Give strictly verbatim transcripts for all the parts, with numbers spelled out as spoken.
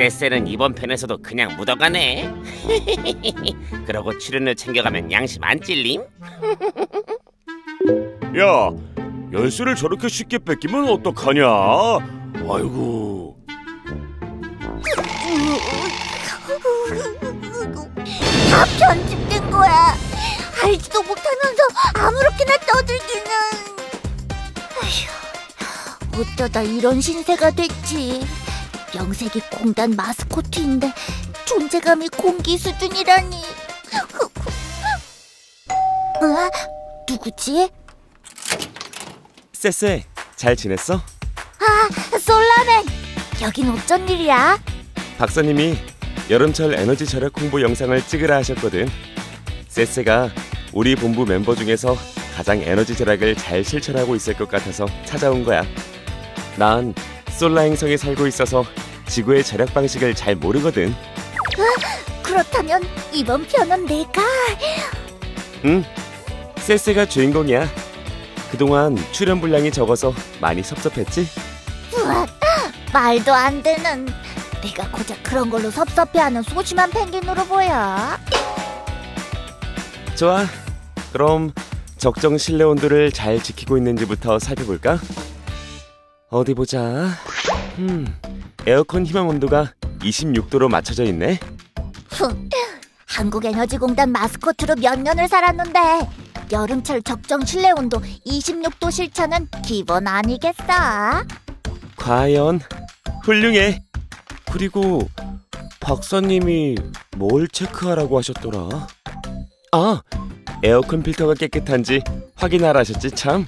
쎄쎄는 이번 편에서도 그냥 묻어가네. 그러고 출연료 챙겨가면 양심 안 찔림? 야, 열쇠를 저렇게 쉽게 뺏기면 어떡하냐? 아이고. 다 편집된 거야. 알지도 못하면서 아무렇게나 떠들기는. 아휴, 어쩌다 이런 신세가 됐지. 명색이 공단 마스코트인데 존재감이 공기 수준이라니. 어? 누구지? 쎄쎄, 잘 지냈어? 아, 솔라맨! 여긴 어쩐 일이야? 박사님이 여름철 에너지 절약 홍보 영상을 찍으라 하셨거든. 쎄쎄가 우리 본부 멤버 중에서 가장 에너지 절약을 잘 실천하고 있을 것 같아서 찾아온 거야. 난 솔라 행성에 살고 있어서 지구의 절약 방식을 잘 모르거든. 어? 그렇다면 이번 편은 내가... 응, 쎄쎄가 주인공이야. 그동안 출연 분량이 적어서 많이 섭섭했지? 우와, 말도 안 되는. 내가 고작 그런 걸로 섭섭해하는 소심한 펭귄으로 보여. 좋아, 그럼 적정 실내 온도를 잘 지키고 있는지부터 살펴볼까? 어디 보자. 음, 에어컨 희망 온도가 이십육 도로 맞춰져 있네. 흠, 한국에너지공단 마스코트로 몇 년을 살았는데 여름철 적정 실내 온도 이십육 도 실천은 기본 아니겠어? 과연 훌륭해. 그리고 박사님이 뭘 체크하라고 하셨더라? 아, 에어컨 필터가 깨끗한지 확인하라 하셨지 참.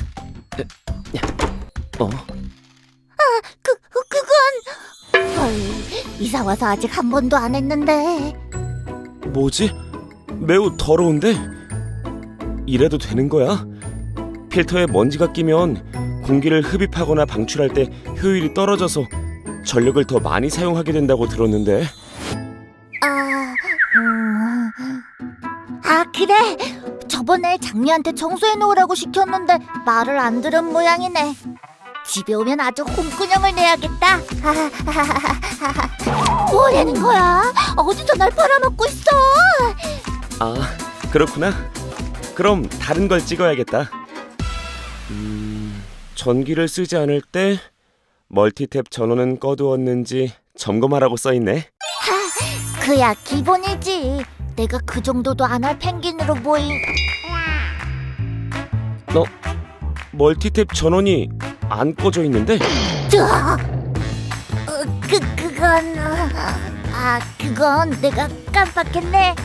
어? 아, 그, 그건... 헐, 이사 와서 아직 한 번도 안 했는데. 뭐지? 매우 더러운데? 이래도 되는 거야? 필터에 먼지가 끼면 공기를 흡입하거나 방출할 때 효율이 떨어져서 전력을 더 많이 사용하게 된다고 들었는데. 아... 음... 아, 그래! 저번에 장미한테 청소해 놓으라고 시켰는데 말을 안 들은 모양이네. 집에 오면 아주 홍군형을 내야겠다. 뭐라는 거야? 어디서 날 팔아먹고 있어? 아, 그렇구나. 그럼 다른 걸 찍어야겠다. 음, 전기를 쓰지 않을 때 멀티탭 전원은 꺼두었는지 점검하라고 써있네. 하, 그야 기본이지. 내가 그 정도도 안 할 펭귄으로 보인... 너 멀티탭 전원이 안 꺼져 있는데? 으아! 어, 그, 그건... 아, 그건 내가 깜빡했네.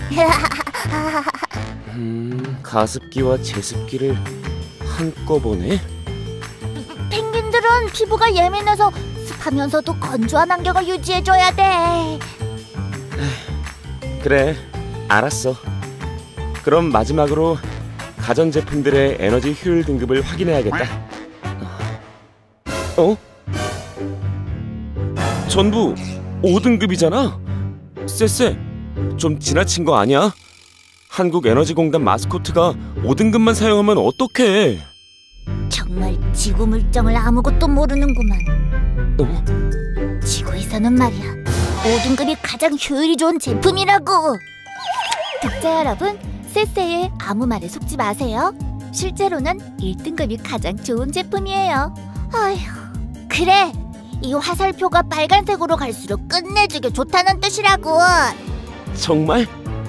음, 가습기와 제습기를 한꺼번에? 펭귄들은 피부가 예민해서 습하면서도 건조한 환경을 유지해줘야 돼. 그래, 알았어. 그럼 마지막으로 가전제품들의 에너지 효율 등급을 확인해야겠다. 어? 전부 오 등급이잖아? 쎄쎄, 좀 지나친 거 아니야? 한국에너지공단 마스코트가 오 등급만 사용하면 어떡해? 정말 지구 물정을 아무것도 모르는구만. 어? 지구에서는 말이야, 오 등급이 가장 효율이 좋은 제품이라고. 독자 여러분, 쎄쎄의 아무 말에 속지 마세요. 실제로는 일 등급이 가장 좋은 제품이에요. 아휴, 그래, 이 화살표가 빨간색으로 갈수록 끝내주게 좋다는 뜻이라고. 정말?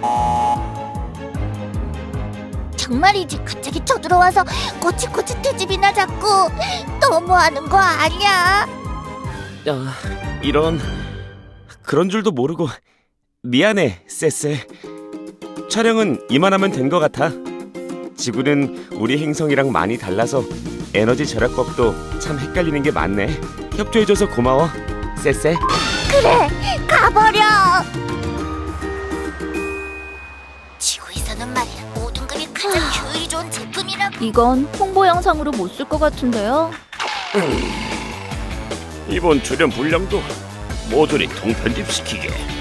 정말이지. 갑자기 쳐들어와서 꼬치꼬치 트집이나 잡고 너무하는 거 아니야? 아, 이런... 그런 줄도 모르고 미안해, 쎄쎄. 촬영은 이만하면 된 것 같아. 지구는 우리 행성이랑 많이 달라서 에너지 절약법도 참 헷갈리는 게 많네. 협조해줘서 고마워, 쎄쎄. 그래, 가버려. 지구에서는 말이야, 오 등급이 가장 효율이 좋은 제품이라고. 이건 홍보 영상으로 못 쓸 것 같은데요? 이번 출연 분량도 모조리 통편집시키게.